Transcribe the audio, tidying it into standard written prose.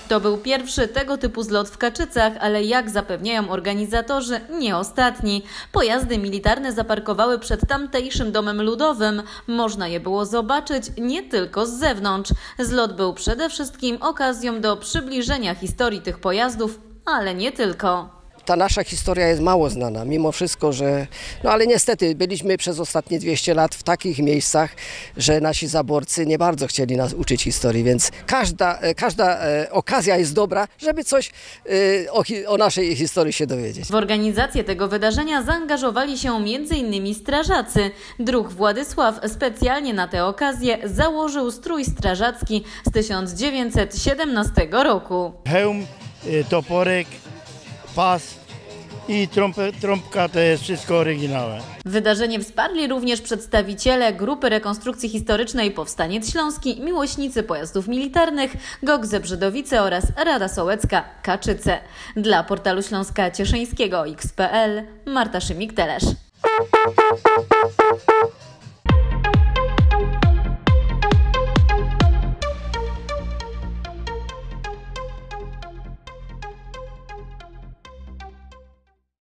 To był pierwszy tego typu zlot w Kaczycach, ale jak zapewniają organizatorzy, nie ostatni. Pojazdy militarne zaparkowały przed tamtejszym domem ludowym. Można je było zobaczyć nie tylko z zewnątrz. Zlot był przede wszystkim okazją do przybliżenia historii tych pojazdów, ale nie tylko. Ta nasza historia jest mało znana, mimo wszystko, że... No ale niestety byliśmy przez ostatnie 200 lat w takich miejscach, że nasi zaborcy nie bardzo chcieli nas uczyć historii, więc każda okazja jest dobra, żeby coś o naszej historii się dowiedzieć. W organizację tego wydarzenia zaangażowali się m.in. strażacy. Druh Władysław specjalnie na tę okazję założył strój strażacki z 1917 roku. Hełm, toporek, pas i trąbka to jest wszystko oryginalne. Wydarzenie wsparli również przedstawiciele Grupy Rekonstrukcji Historycznej Powstaniec Śląski, miłośnicy pojazdów militarnych, GOG Zebrzydowice oraz Rada Sołecka Kaczyce. Dla portalu Śląska Cieszyńskiego XPL Marta Szymik-Telesz.